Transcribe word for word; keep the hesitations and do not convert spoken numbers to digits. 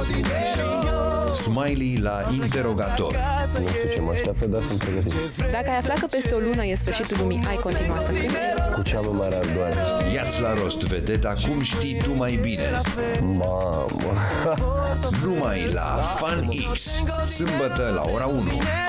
Smiley la interogator. Nu știu ce mă așteaptă, dar sunt pregătit. Dacă ai aflat că peste o lună e sfârșitul lumii, ai continua să cânti? Cu cea mai mare ardoare. Ia-ți la rost vedeta cum știi tu mai bine. Mamă. Numai la Fun X, sâmbătă la ora unu.